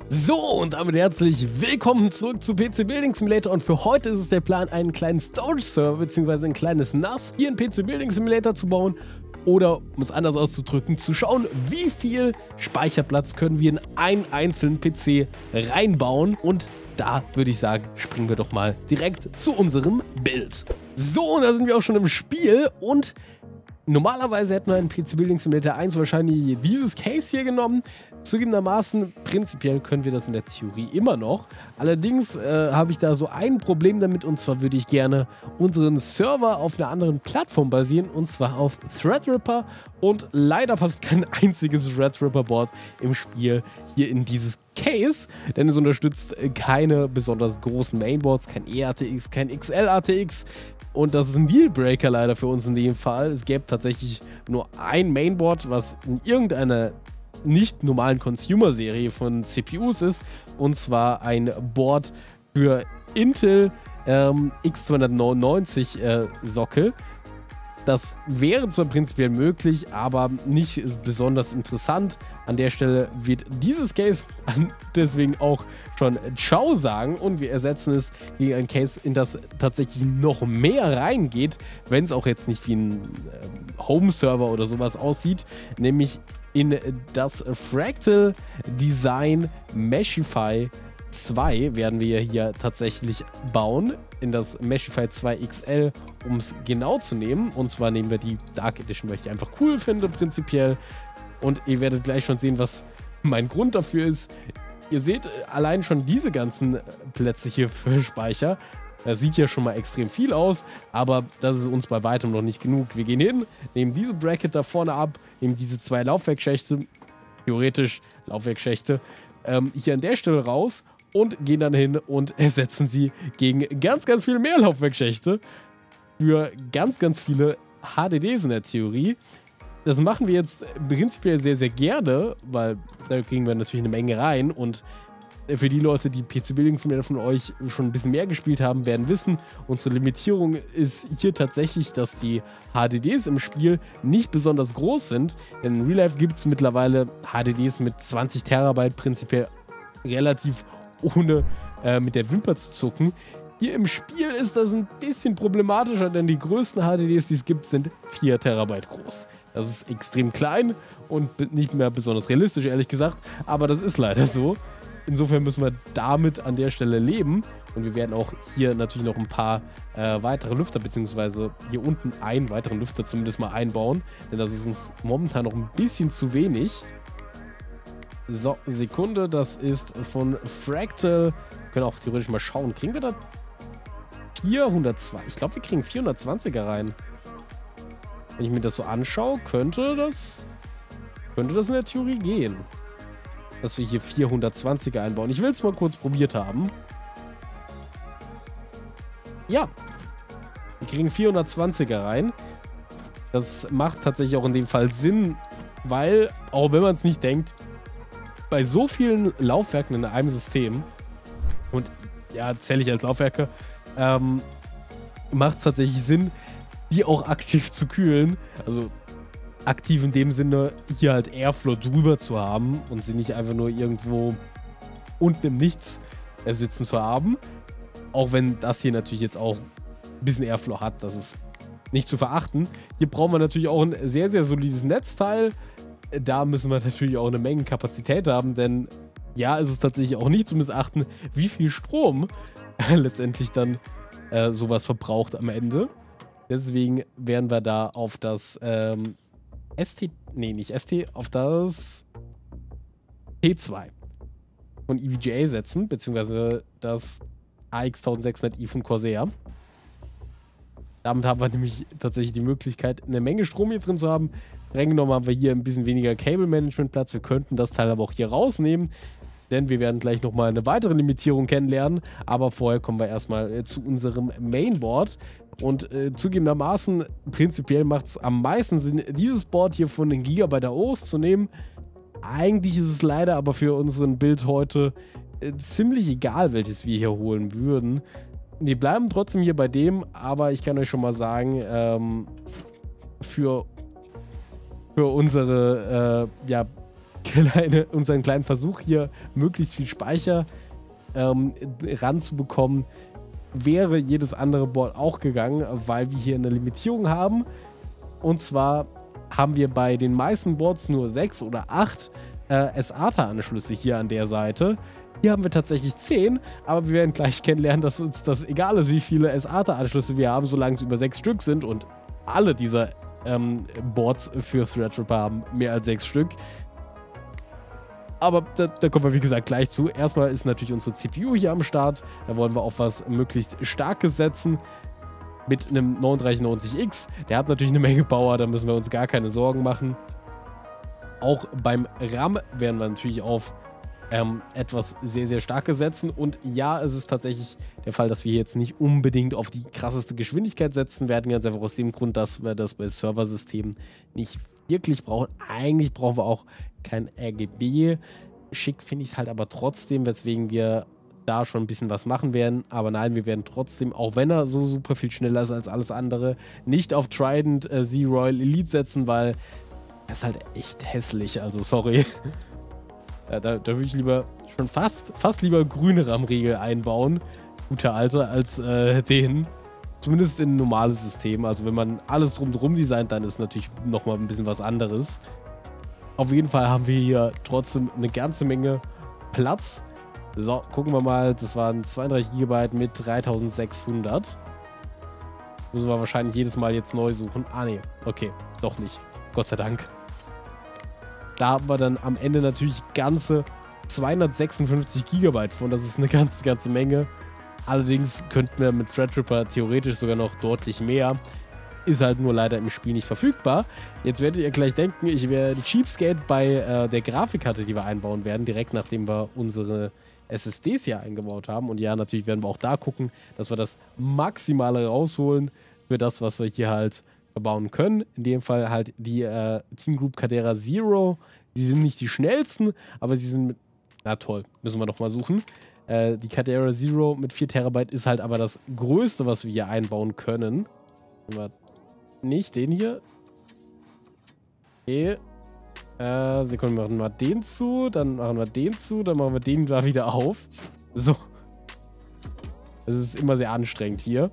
So, und damit herzlich willkommen zurück zu PC Building Simulator, und für heute ist es der Plan, einen kleinen Storage-Server bzw. ein kleines NAS hier in PC Building Simulator zu bauen, oder, um es anders auszudrücken, zu schauen, wie viel Speicherplatz können wir in einen einzelnen PC reinbauen. Und da würde ich sagen, springen wir doch mal direkt zu unserem Bild. So, und da sind wir auch schon im Spiel, und normalerweise hätten wir in PC Building Simulator 1 wahrscheinlich dieses Case hier genommen. Zugegebenermaßen, prinzipiell können wir das in der Theorie immer noch. Allerdings habe ich da so ein Problem damit, und zwar würde ich gerne unseren Server auf einer anderen Plattform basieren, und zwar auf Threadripper. Und leider passt kein einziges Threadripper-Board im Spiel hier in dieses Case, denn es unterstützt keine besonders großen Mainboards, kein EATX, kein XL-ATX. Und das ist ein Dealbreaker leider für uns in dem Fall. Es gäbe tatsächlich nur ein Mainboard, was in irgendeiner nicht normalen Consumer-Serie von CPUs ist. Und zwar ein Board für Intel X299 Sockel. Das wäre zwar prinzipiell möglich, aber nicht besonders interessant. An der Stelle wird dieses Case deswegen auch schon Ciao sagen, und wir ersetzen es gegen ein Case, in das tatsächlich noch mehr reingeht, wenn es auch jetzt nicht wie ein Home-Server oder sowas aussieht, nämlich in das Fractal Design Meshify 2 werden wir hier tatsächlich bauen, in das Meshify 2 XL, um es genau zu nehmen. Und zwar nehmen wir die Dark Edition, weil ich die einfach cool finde prinzipiell. Und ihr werdet gleich schon sehen, was mein Grund dafür ist. Ihr seht allein schon diese ganzen Plätze hier für Speicher. Das sieht ja schon mal extrem viel aus, aber das ist uns bei weitem noch nicht genug. Wir gehen hin, nehmen diese Bracket da vorne ab, nehmen diese zwei Laufwerkschächte, theoretisch Laufwerkschächte, hier an der Stelle raus, und gehen dann hin und ersetzen sie gegen ganz, ganz viel mehr Laufwerkschächte für ganz, ganz viele HDDs in der Theorie. Das machen wir jetzt prinzipiell sehr, sehr gerne, weil da kriegen wir natürlich eine Menge rein. Und für die Leute, die PC Building Simulator von euch schon ein bisschen mehr gespielt haben, werden wissen, unsere Limitierung ist hier tatsächlich, dass die HDDs im Spiel nicht besonders groß sind. Denn in Real Life gibt es mittlerweile HDDs mit 20 Terabyte prinzipiell relativ ohne mit der Wimper zu zucken. Hier im Spiel ist das ein bisschen problematischer, denn die größten HDDs, die es gibt, sind 4 Terabyte groß. Das ist extrem klein und nicht mehr besonders realistisch, ehrlich gesagt, aber das ist leider so. Insofern müssen wir damit an der Stelle leben, und wir werden auch hier natürlich noch ein paar weitere Lüfter, beziehungsweise hier unten einen weiteren Lüfter zumindest mal einbauen, denn das ist uns momentan noch ein bisschen zu wenig. So, Sekunde, das ist von Fractal. Wir können auch theoretisch mal schauen. Kriegen wir da 402? Ich glaube, wir kriegen 420er rein. Wenn ich mir das so anschaue, könnte das in der Theorie gehen. Dass wir hier 420er einbauen. Ich will es mal kurz probiert haben. Ja. Wir kriegen 420er rein. Das macht tatsächlich auch in dem Fall Sinn, weil, auch wenn man es nicht denkt, bei so vielen Laufwerken in einem System, und ja, zähle ich als Laufwerke, macht es tatsächlich Sinn, die auch aktiv zu kühlen. Also aktiv in dem Sinne, hier halt Airflow drüber zu haben und sie nicht einfach nur irgendwo unten im Nichts sitzen zu haben. Auch wenn das hier natürlich jetzt auch ein bisschen Airflow hat, das ist nicht zu verachten. Hier brauchen wir natürlich auch ein sehr, sehr solides Netzteil. Da müssen wir natürlich auch eine Menge Kapazität haben, denn ja, es ist tatsächlich auch nicht zu missachten, wie viel Strom letztendlich dann sowas verbraucht am Ende. Deswegen werden wir da auf das auf das T2 von EVGA setzen, beziehungsweise das AX1600i von Corsair. Damit haben wir nämlich tatsächlich die Möglichkeit, eine Menge Strom hier drin zu haben. Streng genommen haben wir hier ein bisschen weniger Cable-Management-Platz. Wir könnten das Teil aber auch hier rausnehmen, denn wir werden gleich nochmal eine weitere Limitierung kennenlernen. Aber vorher kommen wir erstmal zu unserem Mainboard. Und zugegebenermaßen, prinzipiell macht es am meisten Sinn, dieses Board hier von den Gigabyte AOS zu nehmen. Eigentlich ist es leider aber für unseren Bild heute ziemlich egal, welches wir hier holen würden. Wir bleiben trotzdem hier bei dem, aber ich kann euch schon mal sagen, für unsere unseren kleinen Versuch hier, möglichst viel Speicher ranzubekommen, wäre jedes andere Board auch gegangen, weil wir hier eine Limitierung haben. Und zwar haben wir bei den meisten Boards nur 6 oder 8 SATA-Anschlüsse hier an der Seite. Hier haben wir tatsächlich 10, aber wir werden gleich kennenlernen, dass uns das egal ist, wie viele SATA-Anschlüsse wir haben, solange es über 6 Stück sind. Und alle dieser Boards für Threadripper haben mehr als 6 Stück. Aber da kommen wir, wie gesagt, gleich zu. Erstmal ist natürlich unsere CPU hier am Start. Da wollen wir auf was möglichst Starkes setzen. Mit einem 3990X. Der hat natürlich eine Menge Power, da müssen wir uns gar keine Sorgen machen. Auch beim RAM werden wir natürlich auf etwas sehr, sehr Starkes setzen. Und ja, es ist tatsächlich der Fall, dass wir jetzt nicht unbedingt auf die krasseste Geschwindigkeit setzen werden. Ganz einfach aus dem Grund, dass wir das bei Serversystemen nicht wirklich brauchen. Eigentlich brauchen wir auch kein RGB. Schick finde ich es halt aber trotzdem, weswegen wir da schon ein bisschen was machen werden. Aber nein, wir werden trotzdem, auch wenn er so super viel schneller ist als alles andere, nicht auf Trident Z Royal Elite setzen, weil das ist halt echt hässlich. Also sorry. Ja, da würde ich lieber schon fast lieber grüne RAM-Riegel einbauen. Guter Alter, als den. Zumindest in ein normales System. Also wenn man alles drumherum designt, dann ist natürlich nochmal ein bisschen was anderes. Auf jeden Fall haben wir hier trotzdem eine ganze Menge Platz. So, gucken wir mal. Das waren 32 GB mit 3600. Müssen wir wahrscheinlich jedes Mal jetzt neu suchen. Ah, nee. Okay, doch nicht. Gott sei Dank. Da haben wir dann am Ende natürlich ganze 256 GB von. Das ist eine ganze Menge. Allerdings könnten wir mit Threadripper theoretisch sogar noch deutlich mehr. Ist halt nur leider im Spiel nicht verfügbar. Jetzt werdet ihr gleich denken, ich wäre ein Cheapskate bei der Grafikkarte, die wir einbauen werden, direkt nachdem wir unsere SSDs hier eingebaut haben. Und ja, natürlich werden wir auch da gucken, dass wir das Maximale rausholen für das, was wir hier halt verbauen können. In dem Fall halt die Team Group Cadera Zero. Die sind nicht die schnellsten, aber sie sind mit... Na toll, müssen wir noch mal suchen. Die Cadera Zero mit 4 TB ist halt aber das Größte, was wir hier einbauen können. Nicht den hier. Okay. Sekunde, machen wir den zu, dann machen wir den zu, dann machen wir den da wieder auf. So. Das ist immer sehr anstrengend hier.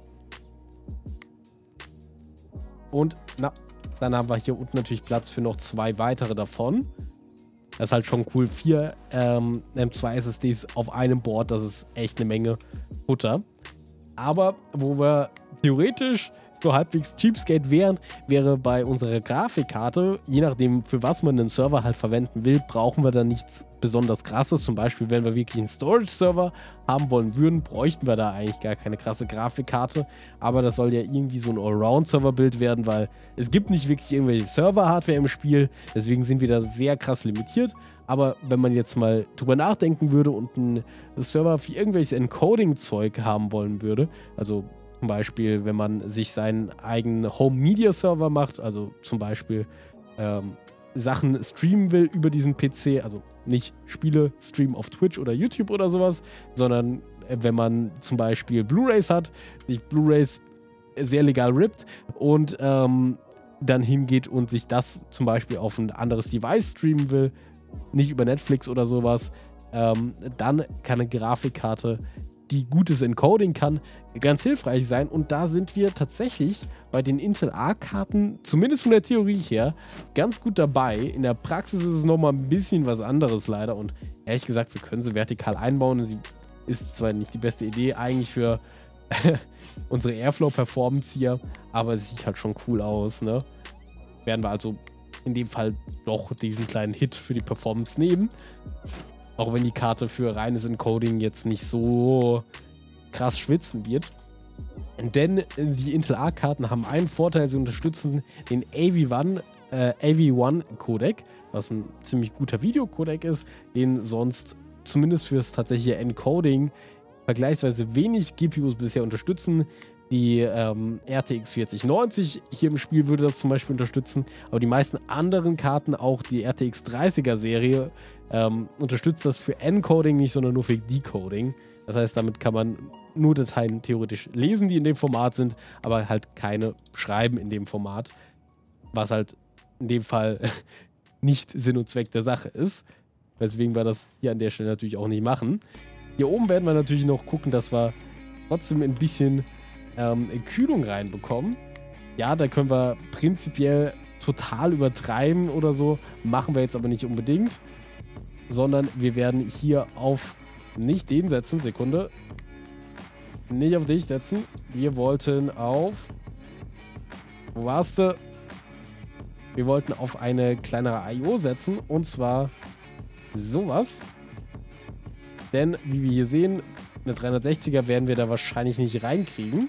Und, na, dann haben wir hier unten natürlich Platz für noch 2 weitere davon. Das ist halt schon cool. 4 M2 SSDs auf einem Board, das ist echt eine Menge Futter. Aber wo wir theoretisch so halbwegs Cheapskate wäre bei unserer Grafikkarte, je nachdem für was man den Server halt verwenden will, brauchen wir da nichts besonders krasses. Zum Beispiel, wenn wir wirklich einen Storage-Server haben wollen würden, bräuchten wir da eigentlich gar keine krasse Grafikkarte. Aber das soll ja irgendwie so ein Allround-Server-Bild werden, weil es gibt nicht wirklich irgendwelche Server-Hardware im Spiel. Deswegen sind wir da sehr krass limitiert. Aber wenn man jetzt mal drüber nachdenken würde und einen Server für irgendwelches Encoding-Zeug haben wollen würde, also zum Beispiel, wenn man sich seinen eigenen Home-Media-Server macht, also zum Beispiel Sachen streamen will über diesen PC, also nicht Spiele streamen auf Twitch oder YouTube oder sowas, sondern wenn man zum Beispiel Blu-Rays hat, sich Blu-Rays sehr legal rippt und dann hingeht und sich das zum Beispiel auf ein anderes Device streamen will, nicht über Netflix oder sowas, dann kann eine Grafikkarte, die gutes Encoding kann, ganz hilfreich sein. Und da sind wir tatsächlich bei den Intel A-Karten, zumindest von der Theorie her, ganz gut dabei. In der Praxis ist es nochmal ein bisschen was anderes leider. Und ehrlich gesagt, wir können sie vertikal einbauen. Sie ist zwar nicht die beste Idee eigentlich für unsere Airflow-Performance hier, aber es sieht halt schon cool aus, ne? Werden wir also in dem Fall doch diesen kleinen Hit für die Performance nehmen. Auch wenn die Karte für reines Encoding jetzt nicht so krass schwitzen wird. Denn die Intel A-Karten haben einen Vorteil, sie unterstützen den AV1-Codec, was ein ziemlich guter Videocodec ist, den sonst zumindest fürs tatsächliche Encoding vergleichsweise wenig GPUs bisher unterstützen. Die RTX 4090 hier im Spiel würde das zum Beispiel unterstützen, aber die meisten anderen Karten, auch die RTX 30er Serie, unterstützt das für Encoding nicht, sondern nur für Decoding. Das heißt, damit kann man nur Dateien theoretisch lesen, die in dem Format sind, aber halt keine schreiben in dem Format. Was halt in dem Fall nicht Sinn und Zweck der Sache ist. Weswegen wir das hier an der Stelle natürlich auch nicht machen. Hier oben werden wir natürlich noch gucken, dass wir trotzdem ein bisschen Kühlung reinbekommen. Ja, da können wir prinzipiell total übertreiben oder so. Machen wir jetzt aber nicht unbedingt. Sondern wir werden hier auf nicht den setzen. Sekunde. Nicht auf dich setzen. Wir wollten auf... Wo warst du? Wir wollten auf eine kleinere I.O. setzen. Und zwar sowas. Denn, wie wir hier sehen, eine 360er werden wir da wahrscheinlich nicht reinkriegen.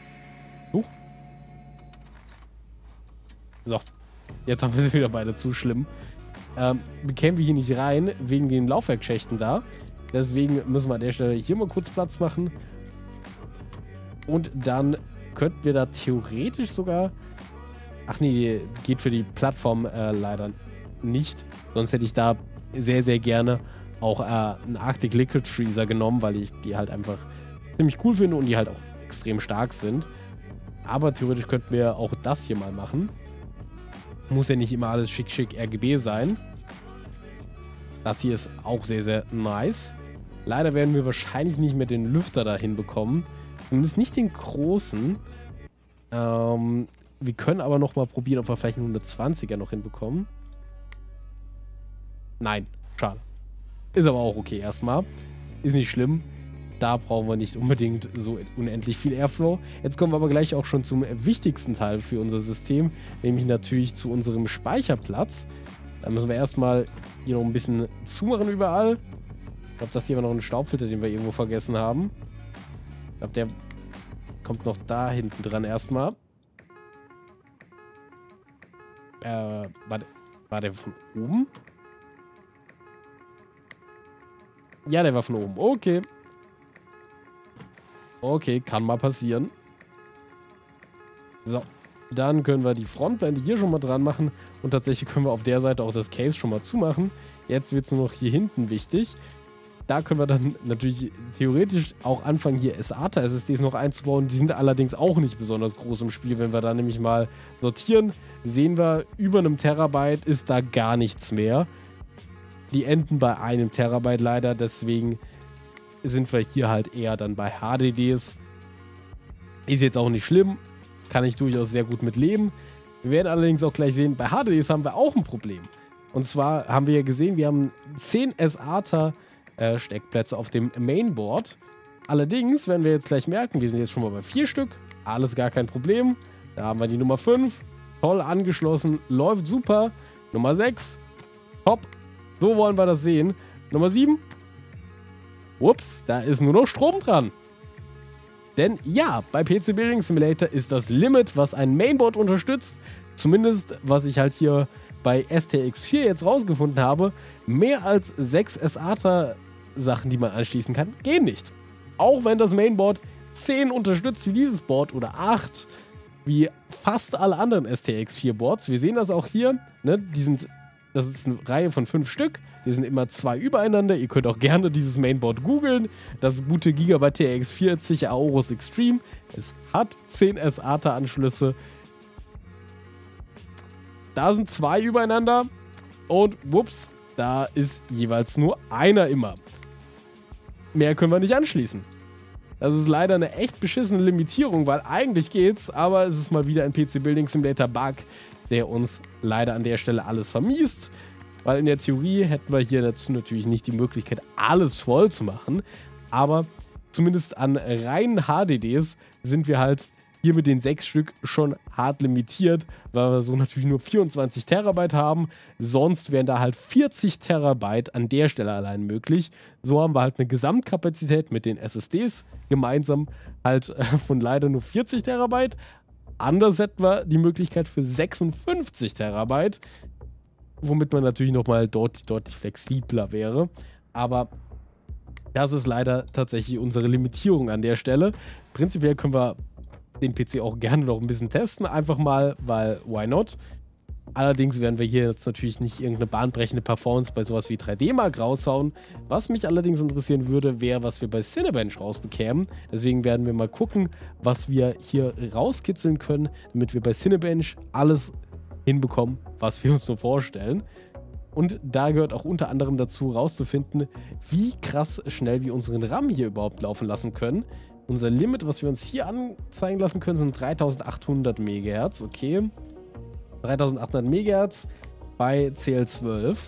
So. Jetzt haben wir sie wieder beide zu schlimm. Bekämen wir hier nicht rein, wegen den Laufwerkschächten da. Deswegen müssen wir an der Stelle hier mal kurz Platz machen. Und dann könnten wir da theoretisch sogar... Ach nee, geht für die Plattform leider nicht. Sonst hätte ich da sehr, sehr gerne auch einen Arctic Liquid Freezer genommen, weil ich die halt einfach ziemlich cool finde und die halt auch extrem stark sind. Aber theoretisch könnten wir auch das hier mal machen. Muss ja nicht immer alles schick RGB sein. Das hier ist auch sehr, sehr nice. Leider werden wir wahrscheinlich nicht mehr den Lüfter da hinbekommen. Zumindest nicht den großen. Wir können aber noch mal probieren, ob wir vielleicht einen 120er noch hinbekommen. Nein, schade. Ist aber auch okay erstmal. Ist nicht schlimm. Da brauchen wir nicht unbedingt so unendlich viel Airflow. Jetzt kommen wir aber gleich auch schon zum wichtigsten Teil für unser System, nämlich natürlich zu unserem Speicherplatz. Da müssen wir erstmal hier noch ein bisschen zumachen überall. Ich glaube, das hier war noch ein Staubfilter, den wir irgendwo vergessen haben. Ich glaube, der kommt noch da hinten dran erstmal. War der von oben? Ja, der war von oben. Okay. Okay, kann mal passieren. So, dann können wir die Frontblende hier schon mal dran machen. Und tatsächlich können wir auf der Seite auch das Case schon mal zumachen. Jetzt wird es nur noch hier hinten wichtig. Da können wir dann natürlich theoretisch auch anfangen, hier SATA-SSDs noch einzubauen. Die sind allerdings auch nicht besonders groß im Spiel. Wenn wir da nämlich mal sortieren, sehen wir, über einem Terabyte ist da gar nichts mehr. Die enden bei einem Terabyte leider, deswegen sind wir hier halt eher dann bei HDDs. Ist jetzt auch nicht schlimm, kann ich durchaus sehr gut mit leben. Wir werden allerdings auch gleich sehen, bei HDDs haben wir auch ein Problem. Und zwar haben wir ja gesehen, wir haben 10 SATA Steckplätze auf dem Mainboard. Allerdings werden wir jetzt gleich merken, wir sind jetzt schon mal bei 4 Stück. Alles gar kein Problem. Da haben wir die Nummer 5. Toll angeschlossen, läuft super. Nummer 6. Top. So wollen wir das sehen. Nummer 7. Ups, da ist nur noch Strom dran. Denn ja, bei PC Building Simulator ist das Limit, was ein Mainboard unterstützt, zumindest was ich halt hier bei STX4 jetzt rausgefunden habe, mehr als 6 SATA-Sachen, die man anschließen kann, gehen nicht. Auch wenn das Mainboard 10 unterstützt wie dieses Board oder 8, wie fast alle anderen STX4-Boards. Wir sehen das auch hier, ne? Das ist eine Reihe von 5 Stück. Die sind immer 2 übereinander. Ihr könnt auch gerne dieses Mainboard googeln. Das gute Gigabyte TX40 Aorus Extreme. Es hat 10 SATA-Anschlüsse. Da sind 2 übereinander. Und wups, da ist jeweils nur einer immer. Mehr können wir nicht anschließen. Das ist leider eine echt beschissene Limitierung, weil eigentlich geht's, aber es ist mal wieder ein PC Building Simulator Bug, der uns leider an der Stelle alles vermiest. Weil in der Theorie hätten wir hier dazu natürlich nicht die Möglichkeit, alles voll zu machen. Aber zumindest an reinen HDDs sind wir halt hier mit den 6 Stück schon hart limitiert, weil wir so natürlich nur 24 Terabyte haben. Sonst wären da halt 40 Terabyte an der Stelle allein möglich. So haben wir halt eine Gesamtkapazität mit den SSDs gemeinsam halt von leider nur 40 Terabyte. Anders hätten wir die Möglichkeit für 56 Terabyte, womit man natürlich nochmal deutlich flexibler wäre. Aber das ist leider tatsächlich unsere Limitierung an der Stelle. Prinzipiell können wir den PC auch gerne noch ein bisschen testen, einfach mal, weil why not? Allerdings werden wir hier jetzt natürlich nicht irgendeine bahnbrechende Performance bei sowas wie 3D-Mark raushauen. Was mich allerdings interessieren würde, wäre, was wir bei Cinebench rausbekämen. Deswegen werden wir mal gucken, was wir hier rauskitzeln können, damit wir bei Cinebench alles hinbekommen, was wir uns so vorstellen. Und da gehört auch unter anderem dazu, rauszufinden, wie krass schnell wir unseren RAM hier überhaupt laufen lassen können. Unser Limit, was wir uns hier anzeigen lassen können, sind 3800 MHz. Okay. 3800 MHz bei CL12.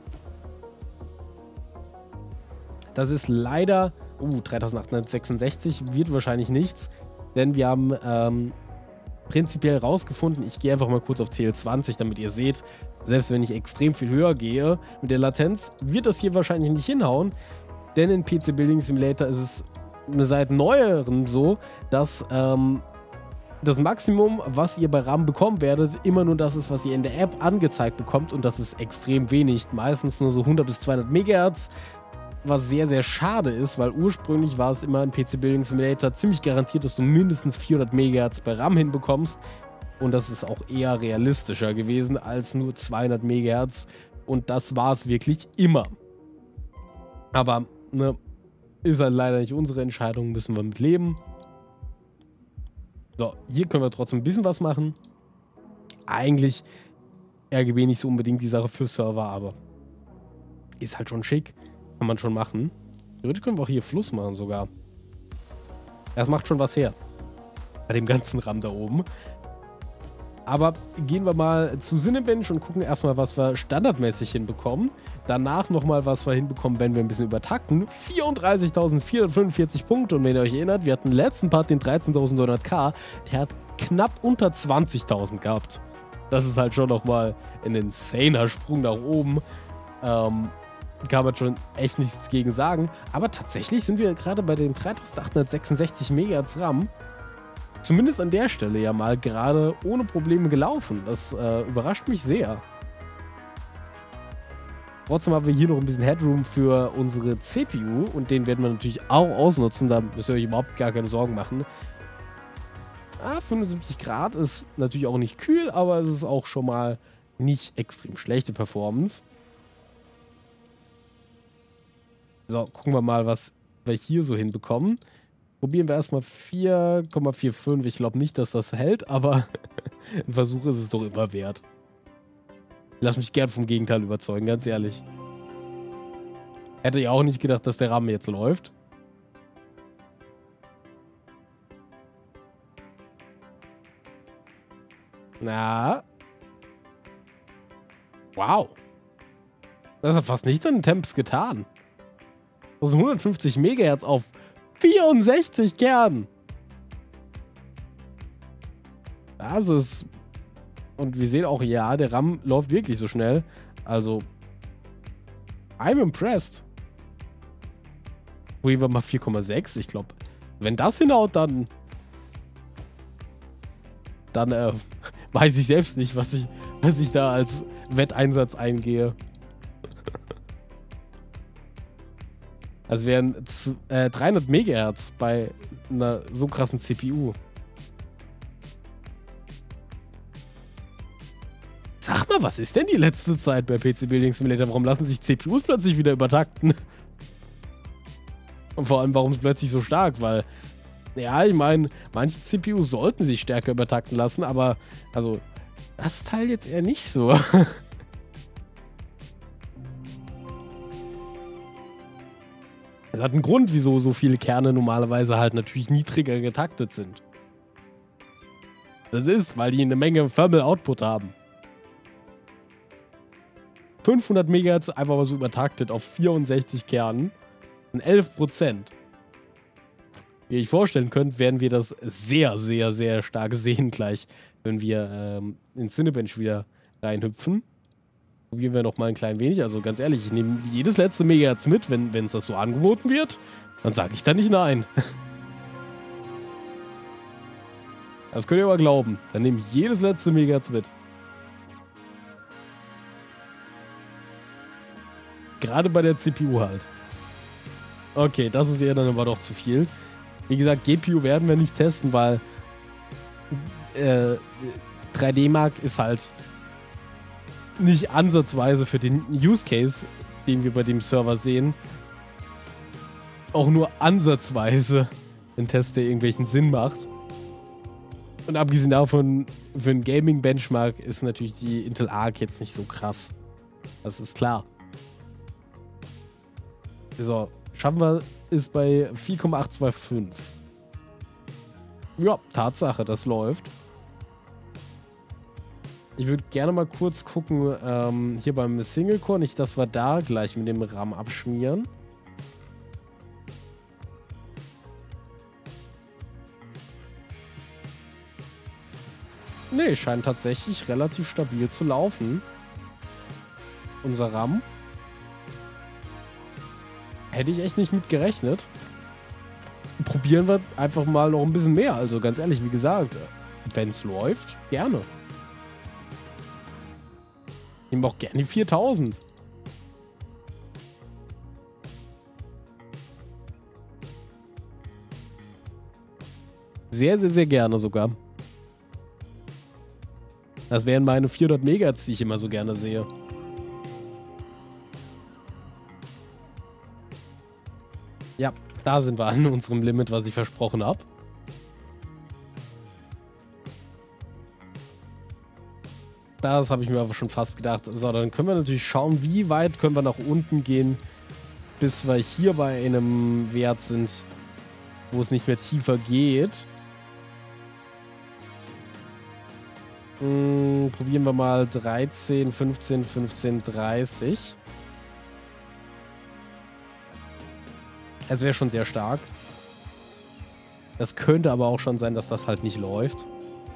Das ist leider... 3866 wird wahrscheinlich nichts, denn wir haben prinzipiell rausgefunden, ich gehe einfach mal kurz auf CL20, damit ihr seht, selbst wenn ich extrem viel höher gehe mit der Latenz, wird das hier wahrscheinlich nicht hinhauen, denn in PC Building Simulator ist es seit neueren so, dass das Maximum, was ihr bei RAM bekommen werdet, immer nur das ist, was ihr in der App angezeigt bekommt, und das ist extrem wenig, meistens nur so 100 bis 200 MHz, was sehr, sehr schade ist, weil ursprünglich war es immer in PC Building Simulator ziemlich garantiert, dass du mindestens 400 MHz bei RAM hinbekommst, und das ist auch eher realistischer gewesen als nur 200 MHz, und das war es wirklich immer. Aber, ne, ist halt leider nicht unsere Entscheidung, müssen wir mit leben. So, hier können wir trotzdem ein bisschen was machen. Eigentlich RGB nicht so unbedingt die Sache für Server, aber ist halt schon schick. Kann man schon machen. Theoretisch können wir auch hier Fluss machen sogar. Das macht schon was her. Bei dem ganzen RAM da oben. Aber gehen wir mal zu Cinebench und gucken erstmal, was wir standardmäßig hinbekommen. Danach nochmal, was wir hinbekommen, wenn wir ein bisschen übertakten. 34.445 Punkte. Und wenn ihr euch erinnert, wir hatten im letzten Part den 13.900K. Der hat knapp unter 20.000 gehabt. Das ist halt schon nochmal ein insaner Sprung nach oben. Kann man schon echt nichts gegen sagen. Aber tatsächlich sind wir gerade bei den 3866 MHz RAM zumindest an der Stelle ja mal gerade ohne Probleme gelaufen. Das überrascht mich sehr. Trotzdem haben wir hier noch ein bisschen Headroom für unsere CPU und den werden wir natürlich auch ausnutzen. Da müsst ihr euch überhaupt gar keine Sorgen machen. 75 Grad ist natürlich auch nicht kühl, aber es ist auch schon mal nicht extrem schlechte Performance. So, gucken wir mal, was wir hier so hinbekommen. Probieren wir erstmal 4,45. Ich glaube nicht, dass das hält, aber ein Versuch ist es doch immer wert. Lass mich gern vom Gegenteil überzeugen, ganz ehrlich. Hätte ich auch nicht gedacht, dass der RAM jetzt läuft. Na. Wow. Das hat fast nichts an den Temps getan. Das sind 150 MHz auf 64 Kernen. Das ist... Und wir sehen auch, ja, der RAM läuft wirklich so schnell. Also, I'm impressed. Probieren wir mal 4,6. Ich glaube, wenn das hinhaut, dann weiß ich selbst nicht, was ich da als Wetteinsatz eingehe. Also wären 300 MHz bei einer so krassen CPU. Sag mal, was ist denn die letzte Zeit bei PC Building Simulator? Warum lassen sich CPUs plötzlich wieder übertakten? Und vor allem, warum ist es plötzlich so stark? Weil, ja, ich meine, manche CPUs sollten sich stärker übertakten lassen, aber, also, das Teil jetzt eher nicht so. Das hat einen Grund, wieso so viele Kerne normalerweise halt natürlich niedriger getaktet sind. Das ist, weil die eine Menge Thermal Output haben. 500 MHz einfach mal so übertaktet auf 64 Kernen. Und 11%. Wie ihr euch vorstellen könnt, werden wir das sehr, sehr, sehr stark sehen gleich, wenn wir in Cinebench wieder reinhüpfen. Probieren wir noch mal ein klein wenig. Also ganz ehrlich, ich nehme jedes letzte Megahertz mit, wenn es das so angeboten wird. Dann sage ich da nicht nein. Das könnt ihr aber glauben. Dann nehme ich jedes letzte Megahertz mit. Gerade bei der CPU halt. Okay, das ist eher dann aber doch zu viel. Wie gesagt, GPU werden wir nicht testen, weil 3D Mark ist halt nicht ansatzweise für den Use Case, den wir bei dem Server sehen, auch nur ansatzweise ein Test, der irgendwelchen Sinn macht. Und abgesehen davon, für einen Gaming-Benchmark ist natürlich die Intel Arc jetzt nicht so krass. Das ist klar. So, schaffen wir es bei 4,825. Ja, Tatsache, das läuft. Ich würde gerne mal kurz gucken, hier beim Single-Core, nicht, dass wir da gleich mit dem RAM abschmieren. Nee, scheint tatsächlich relativ stabil zu laufen. Unser RAM. Hätte ich echt nicht mit gerechnet. Probieren wir einfach mal noch ein bisschen mehr. Also ganz ehrlich, wie gesagt, wenn es läuft, gerne. Ich nehme auch gerne die 4000. Sehr, sehr, sehr gerne sogar. Das wären meine 400 Megahertz, die ich immer so gerne sehe. Ja, da sind wir an unserem Limit, was ich versprochen habe. Das habe ich mir aber schon fast gedacht. So, dann können wir natürlich schauen, wie weit können wir nach unten gehen, bis wir hier bei einem Wert sind, wo es nicht mehr tiefer geht. Probieren wir mal 13, 15, 15, 30. Es wäre schon sehr stark. Das könnte aber auch schon sein, dass das halt nicht läuft.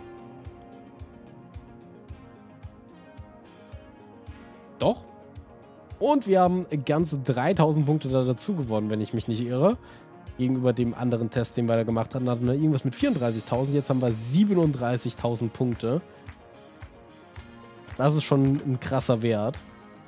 Doch. Und wir haben ganze 3000 Punkte da dazu gewonnen, wenn ich mich nicht irre. Gegenüber dem anderen Test, den wir da gemacht hatten, hatten wir irgendwas mit 34.000. Jetzt haben wir 37.000 Punkte. Das ist schon ein krasser Wert.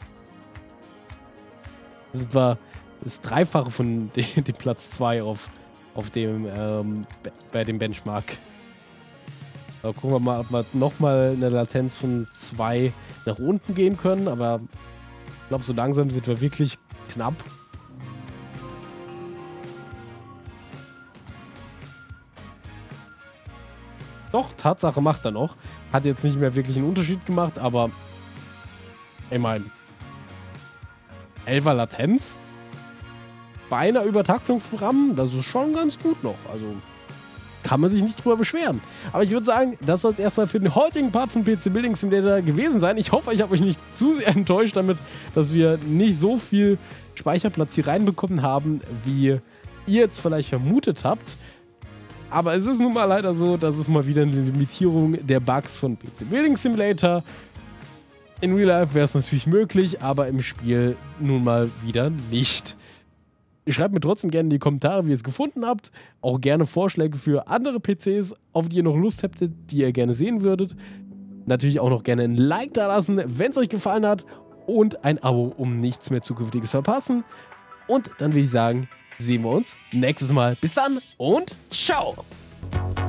Das war das Dreifache von dem Platz 2 auf dem, bei dem Benchmark. Da gucken wir mal, ob wir nochmal eine Latenz von 2 nach unten gehen können. Aber ich glaube, so langsam sind wir wirklich knapp. Doch, Tatsache macht er noch. Hat jetzt nicht mehr wirklich einen Unterschied gemacht, aber ich meine, 11er Latenz bei einer Übertaktung vom RAM, das ist schon ganz gut noch. Also kann man sich nicht drüber beschweren. Aber ich würde sagen, das soll es erstmal für den heutigen Part von PC Building Simulator gewesen sein. Ich hoffe, ich habe euch nicht zu sehr enttäuscht damit, dass wir nicht so viel Speicherplatz hier reinbekommen haben, wie ihr jetzt vielleicht vermutet habt. Aber es ist nun mal leider so, dass es mal wieder eine Limitierung der Bugs von PC Building Simulator. In Real Life wäre es natürlich möglich, aber im Spiel nun mal wieder nicht. Schreibt mir trotzdem gerne in die Kommentare, wie ihr es gefunden habt. Auch gerne Vorschläge für andere PCs, auf die ihr noch Lust hättet, die ihr gerne sehen würdet. Natürlich auch noch gerne ein Like da lassen, wenn es euch gefallen hat. Und ein Abo, um nichts mehr Zukünftiges zu verpassen. Und dann würde ich sagen, sehen wir uns nächstes Mal. Bis dann und ciao!